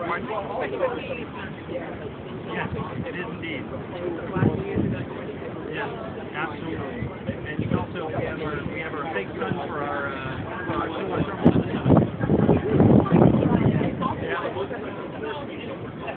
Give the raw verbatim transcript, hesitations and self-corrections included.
Yes, it is indeed. Yes, absolutely. And also we have our we have our big sun for our uh, for our solar thermal